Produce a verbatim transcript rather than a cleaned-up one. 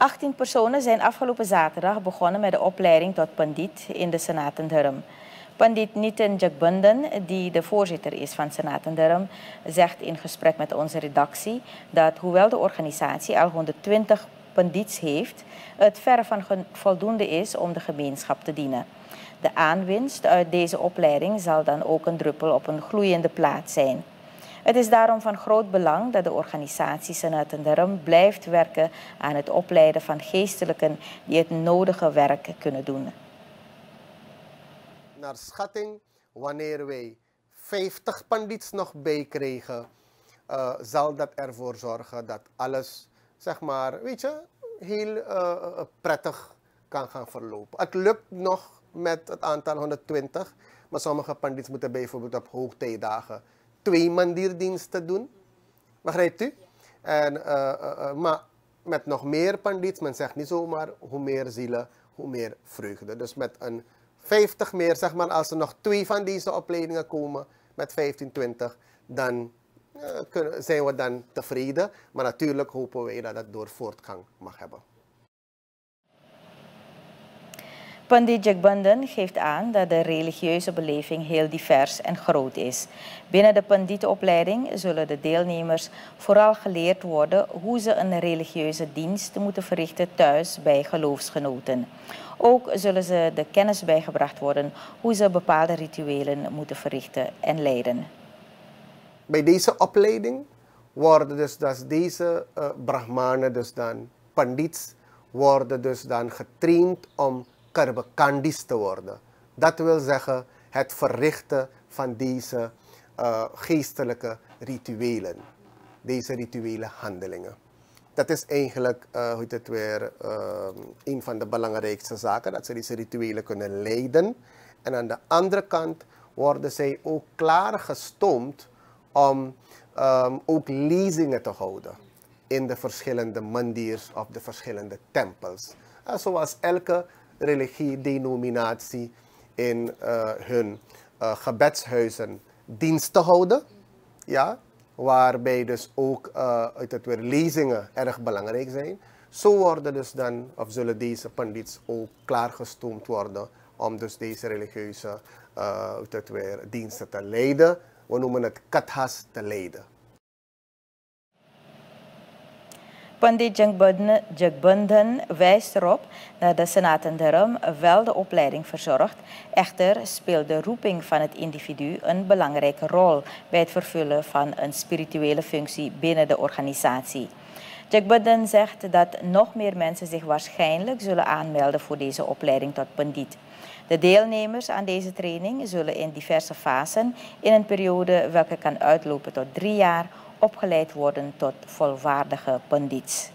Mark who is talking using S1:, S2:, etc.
S1: achttien personen zijn afgelopen zaterdag begonnen met de opleiding tot pandit in de Sanatan Dharm. Pandit Nitin Jagbundan, die de voorzitter is van Sanatan Dharm, zegt in gesprek met onze redactie dat hoewel de organisatie al honderdtwintig pandits heeft, het verre van voldoende is om de gemeenschap te dienen. De aanwinst uit deze opleiding zal dan ook een druppel op een gloeiende plaat zijn. Het is daarom van groot belang dat de organisatie Sanatan Dharm blijft werken aan het opleiden van geestelijken die het nodige werk kunnen doen.
S2: Naar schatting, wanneer wij vijftig pandits nog bijkrijgen, uh, zal dat ervoor zorgen dat alles, zeg maar, weet je, heel uh, prettig kan gaan verlopen. Het lukt nog met het aantal honderdtwintig, maar sommige pandits moeten bijvoorbeeld op hoogtijdagen twee mandierdiensten doen. Begrijpt u? En, uh, uh, uh, maar met nog meer pandits, men zegt niet zomaar hoe meer zielen, hoe meer vreugde. Dus met een vijftig meer, zeg maar, als er nog twee van deze opleidingen komen met vijftien, twintig, dan uh, kunnen, zijn we dan tevreden. Maar natuurlijk hopen wij dat het door voortgang mag hebben.
S1: Pandit Jagbundan geeft aan dat de religieuze beleving heel divers en groot is. Binnen de panditenopleiding zullen de deelnemers vooral geleerd worden hoe ze een religieuze dienst moeten verrichten thuis bij geloofsgenoten. Ook zullen ze de kennis bijgebracht worden hoe ze bepaalde rituelen moeten verrichten en leiden.
S2: Bij deze opleiding worden dus, dus deze uh, brahmanen, dus dan pandits, worden dus dan getraind om Karbakandis te worden. Dat wil zeggen het verrichten van deze uh, geestelijke rituelen, deze rituele handelingen. Dat is eigenlijk, uh, hoe heet het weer, uh, een van de belangrijkste zaken, dat ze deze rituelen kunnen leiden. En aan de andere kant worden zij ook klaargestoomd om um, ook lezingen te houden in de verschillende mandirs of de verschillende tempels. Uh, zoals elke religie-denominatie in uh, hun uh, gebedshuizen diensten houden, ja, waarbij dus ook uh, uit het weer lezingen erg belangrijk zijn. Zo worden dus dan, of zullen deze pandits ook klaargestoomd worden om dus deze religieuze uh, uit het weer diensten te leiden. We noemen het kathas te leiden.
S1: Pandit Jagbundan wijst erop dat de Sanatan Dharm wel de opleiding verzorgt. Echter speelt de roeping van het individu een belangrijke rol bij het vervullen van een spirituele functie binnen de organisatie. Jagbundan zegt dat nog meer mensen zich waarschijnlijk zullen aanmelden voor deze opleiding tot pandit. De deelnemers aan deze training zullen in diverse fasen in een periode welke kan uitlopen tot drie jaar opgeleid worden tot volwaardige pandits.